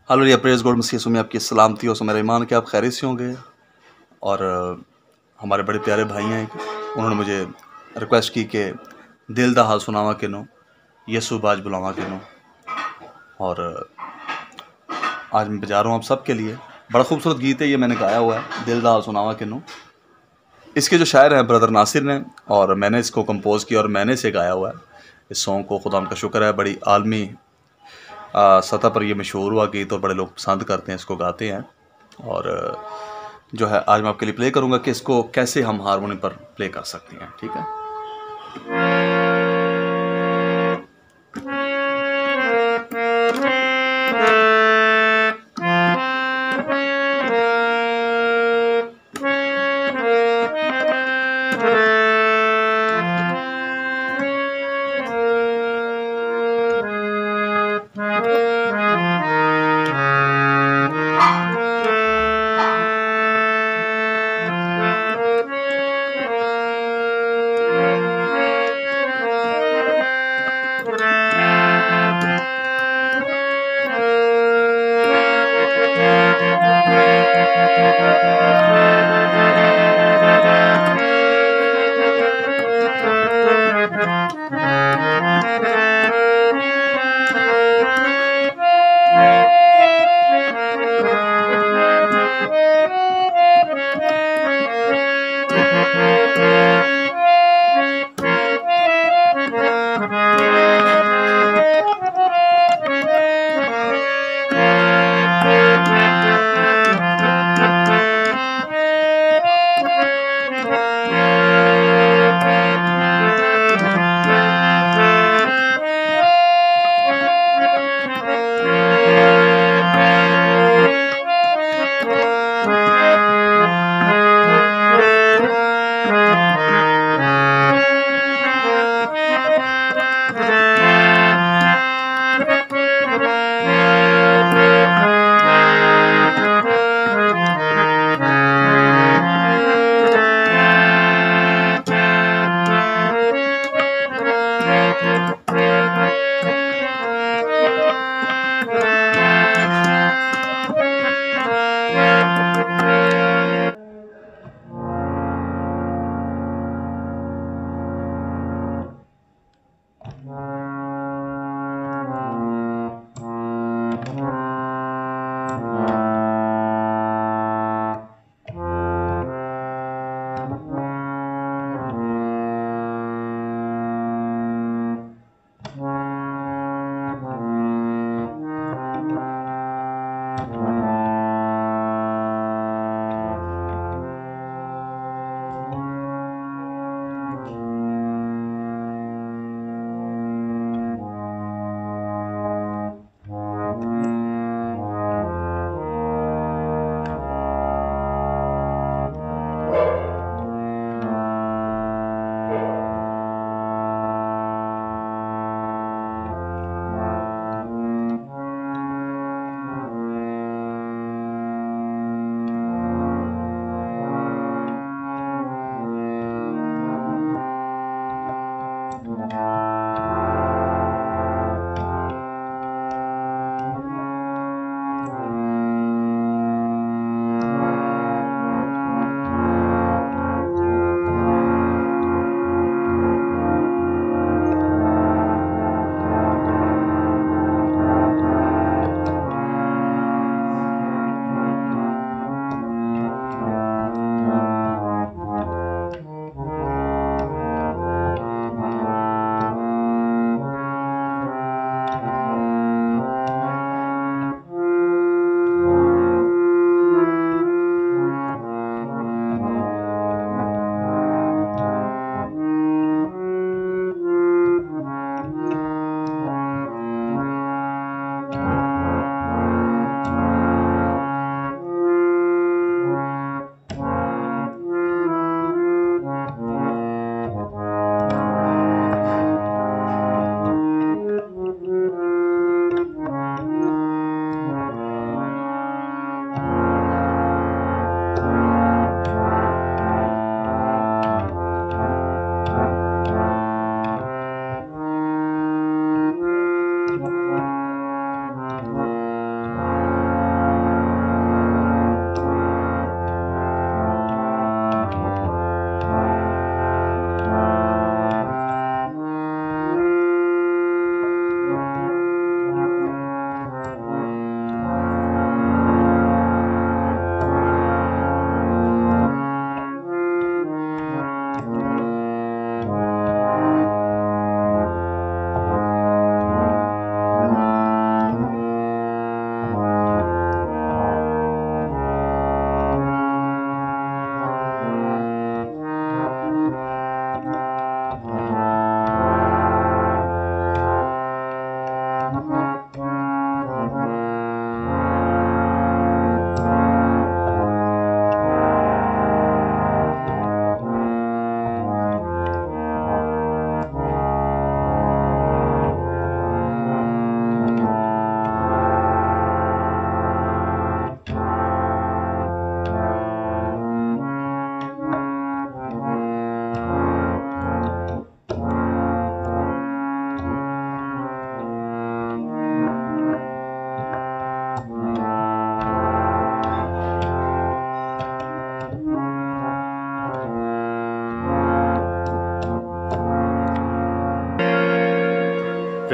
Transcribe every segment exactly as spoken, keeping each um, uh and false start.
Hallelujah, praise God, मसीह यीशु में आपकी सलामती हो। सो मेरा ईमान कि आप खैरियत से होंगे। और हमारे बड़े प्यारे भाई हैं, उन्होंने मुझे रिक्वेस्ट की कि दिल दा हाल सुनावा किनों, यीशु बाज बुलावा किनों। और आज मैं बजा रहा हूँ आप सबके लिए। बड़ा खूबसूरत गीत है ये, मैंने गाया हुआ है, दिल दा हाल सुनावा किनों। इसके जो शायर हैं ब्रदर नासिर ने, और मैंने इसको कंपोज़ किया और मैंने इसे गाया हुआ है। इस सॉन्ग को खुदा का शुक्र है, बड़ी आलमी सतह पर ये मशहूर हुआ गीत और बड़े लोग पसंद करते हैं, इसको गाते हैं। और जो है आज मैं आपके लिए प्ले करूँगा कि इसको कैसे हम हारमोनी पर प्ले कर सकते हैं। ठीक है।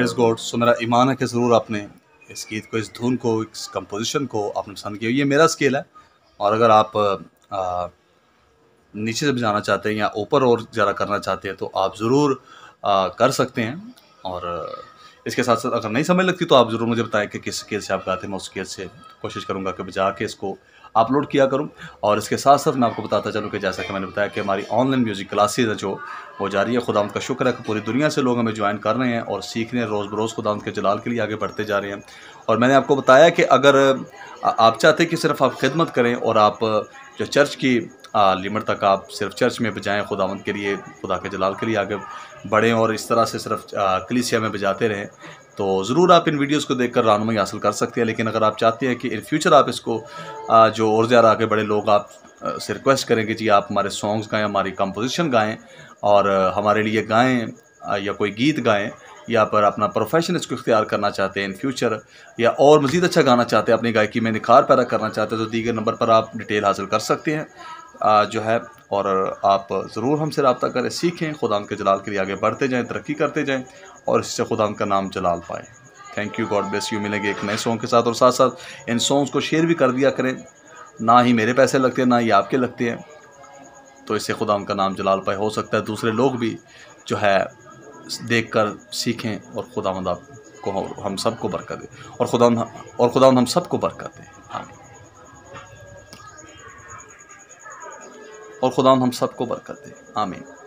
Praise God. सो मेरा ईमान है कि ज़रूर आपने इस गीत को, इस धुन को, इस कंपोज़िशन को आपने पसंद किया। ये मेरा स्केल है, और अगर आप आ, नीचे से बजाना चाहते हैं या ऊपर और ज़्यादा करना चाहते हैं तो आप ज़रूर कर सकते हैं। और इसके साथ साथ अगर नहीं समझ लगती तो आप ज़रूर मुझे बताएं कि किस स्केल से आप गाते हैं, मैं उस स्केल से कोशिश करूँगा कि बजा के इसको अपलोड किया करूँ। और इसके साथ साथ मैं आपको बताता चलूँ कि जैसा कि मैंने बताया कि हमारी ऑनलाइन म्यूज़िक क्लासेस है जो वो जारी है। खुदावंद का शुक्र है कि पूरी दुनिया से लोग हमें ज्वाइन कर रहे हैं और सीख रहे हैं, रोज़ बरोज़ खुदावंद के जलाल के लिए आगे बढ़ते जा रहे हैं। और मैंने आपको बताया कि अगर आप चाहते हैं कि सिर्फ आप खिदमत करें और आप जो चर्च की लिमिट तक आप सिर्फ चर्च में बजाएं, खुदावंद के लिए, खुदा के जलाल के लिए आगे बढ़ें और इस तरह से सिर्फ कलीसिया में बजाते रहें, तो ज़रूर आप इन वीडियोस को देखकर रहनुमाई हासिल कर सकते हैं। लेकिन अगर आप चाहते हैं कि इन फ्यूचर आप इसको जो और ज़्यादा आगे बढ़े लोग आप से रिक्वेस्ट करें कि जी आप हमारे सॉन्ग्स गाएं, हमारी कंपोजिशन गाएं और हमारे लिए गाएं, या कोई गीत गाएं, या पर अपना प्रोफेशन इसको इख्तियार करना चाहते हैं इन फ्यूचर, या और मज़ीद अच्छा गाना चाहते हैं, अपनी गायकी में निखार पैदा करना चाहते हैं, तो दीगर नंबर पर आप डिटेल हासिल कर सकते हैं जो है। और आप ज़रूर हमसे रब्ता करें, सीखें, खुदाम के जलाल के लिए आगे बढ़ते जाएं, तरक्की करते जाएं और इससे खुदाम का नाम जलाल पाएँ। Thank you, God bless you. मिलेंगे एक नए सॉन्ग के साथ, और साथ साथ इन सॉन्ग्स को शेयर भी कर दिया करें। ना ही मेरे पैसे लगते हैं, ना ही आपके लगते हैं, तो इससे खुदाम का नाम जलाल पाए। हो सकता है दूसरे लोग भी जो है देखकर सीखें और खुदावंद आपको, हम सबको बरकत दे, और खुदावंद और खुदावंद हम सबको बरकत दे। आमीन। और खुदावंद हम सबको बरकत दे। आमीन।